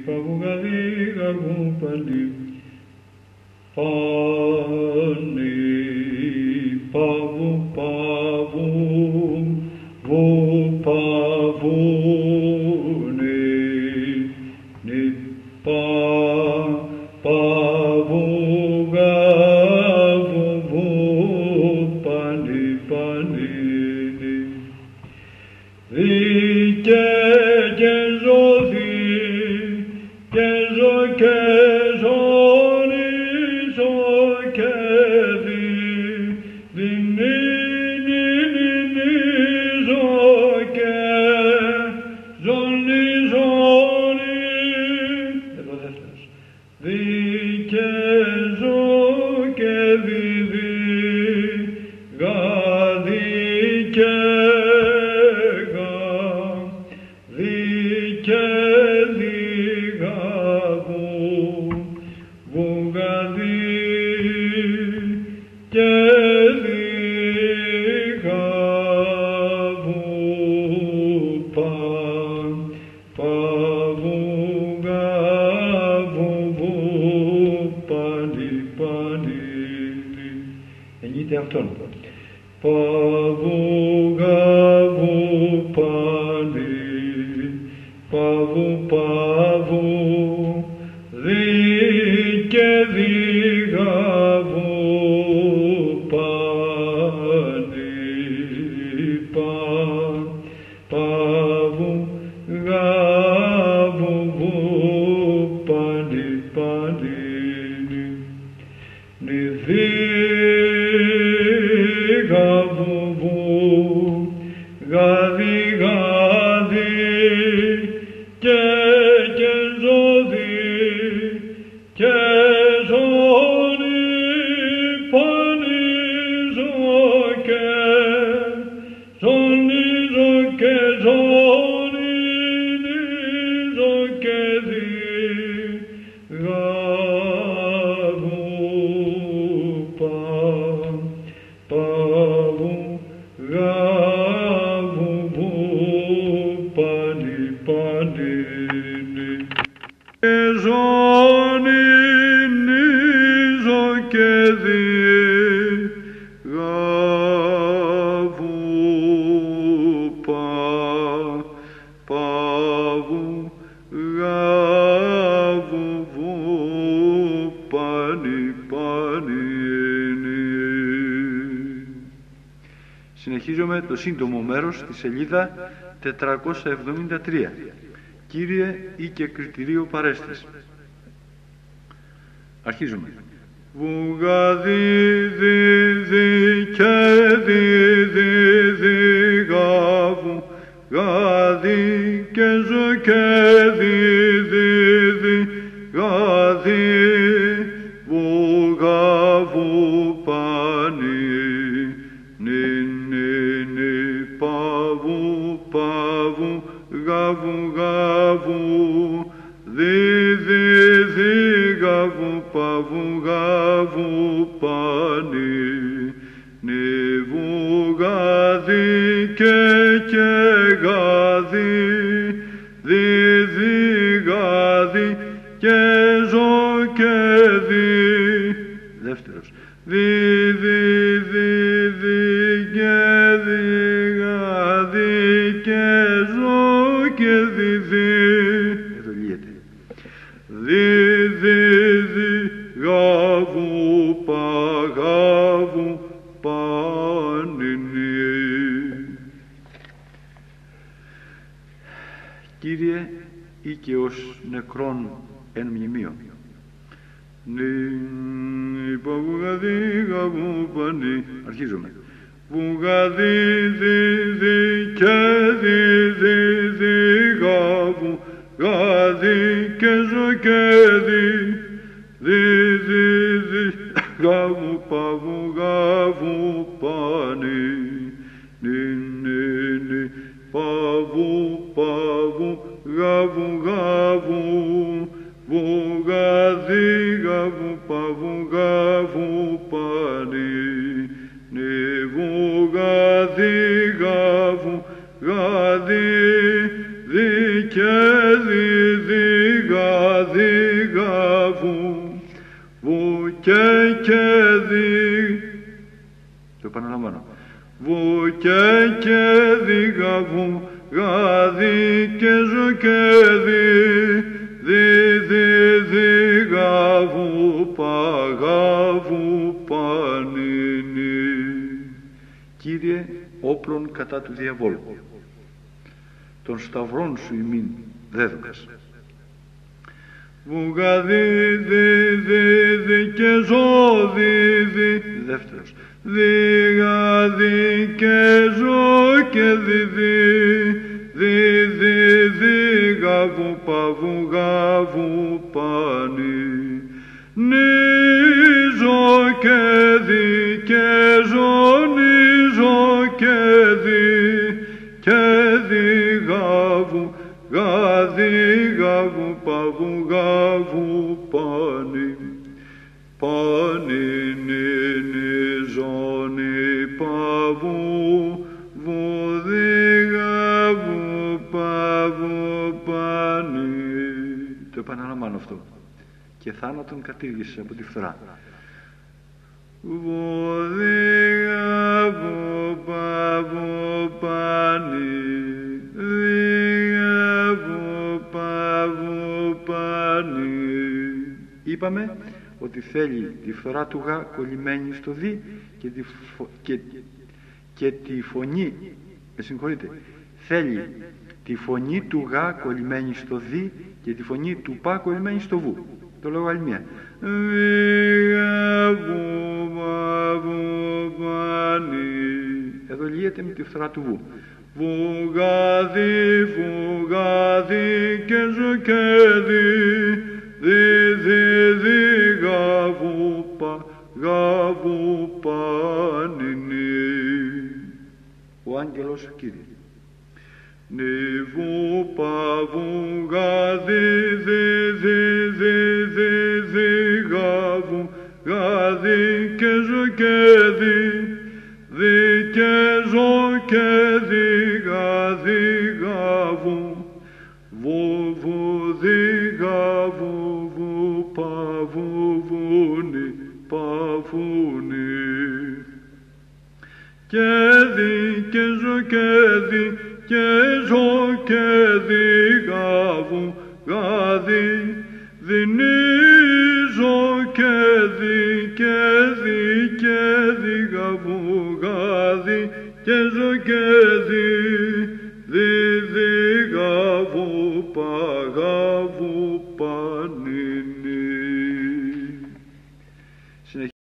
παβουγαδί γαβού πανί, πανί, παβου, παβου, βου, παβου, νι, πα, παβου, γαβου, βου, πανί, πανί, δίκαι και ζωθή, και ζω και ζωνίζω και δινίζω και ζωνίζονι. Εδώ δεύτερος. Δι και ζω και γαδί και εννοείται αυτόν. Παβου, γαβου, πανί, παβου, παβου, δι και δι, γαβου, πανί, παβου, γαβου, βου, πανί, πανί, νι, γαβου, βου, γαδι, γαδι, και ζωδι, και ζωνι, πανίζω και ζωνίζω και ζωνίζω και γαβου, παβου, γαβου, βου, πανί, πανί, και ζωνίζω και γαβου, παβου, γαβου, βου, πανί, πανί. Συνεχίζουμε το σύντομο μέρος στη σελίδα 473. Κύριε ή και κριτηρίο παρέστης. Αρχίζουμε. Βουγαδί, δι, και δι, γαβου, γαδί, και ζω και δι, γαδί, βου, γαβου, πανί, παβου, παβου, γαβου, γαβου, δι, γαβου, παβου, γαβου, πανί, νι, βου, γαδί, και γαδί, δι, γαδί, και ζω και δεύτερος. Δι, και γαδί, και ζω και εδώ λύεται. Δι, γαβου, παγαβου, πανί. Κύριε ή και ως νεκρόν εν μνημείο. Νι, παβουγαδί, γαβου, πανί. Αρχίζουμε. Βουγαδί, δι, και δι, γαβου, γαδί, και ζω και δι, γαβου, παβου, γαβου, πανί, νι, παβου, παβου, γαβου, γαβου, βουγαδί, γαβου, παβου, γαβου, πανί, νι, βουγαδί, γαβου, γαδί, δι και δίγα δίγα βου και δι. Το επαναλαμβάνω. Βου και δίγα βου γαδί και ζω και δίγα βου παγαβου πανίνι. Κύριε, όπλων κατά του διαβόλου, των σταυρών σου ημίν δέδοκας. Βουγαδί δι και ζω δι. Δεύτερος. Δι και ζω και δι γαβου παβου γαβου πανί. Νίζω και ζω νίζω και γαβου γαβου παβου γαβου πανί. Πανί νίζωνι παβου βουδι γαβου παβου πανί. Το επαναλαμβάνω αυτό. Και θάνατον κατήργησες από τη φθορά. Βουδι γαβου παβου πανί. Είπαμε ότι θέλει τη φθορά του γα κολλημένη στο δι και τη φωνή, θέλει τη φωνή του γα κολλημένη στο δι και τη φωνή του πα κολλημένη στο βου. Το λόγο άλλη μία. Εδώ λύεται με τη φθορά του βου. Βουγάδι, βουγάδι και ζω και δι γαβου πανινι. Ο άγγελος Κύριε. Νιβου παβου γαδι δι γαβου και ζω και δι και ζω και δι γαβου βου δι γαβου βου παβου βουνι παβουνι. Και ζω και ζω και γαβου γαδι δινίζω και γαβου γαδι και ζω και γαβου παγαβου πανινι.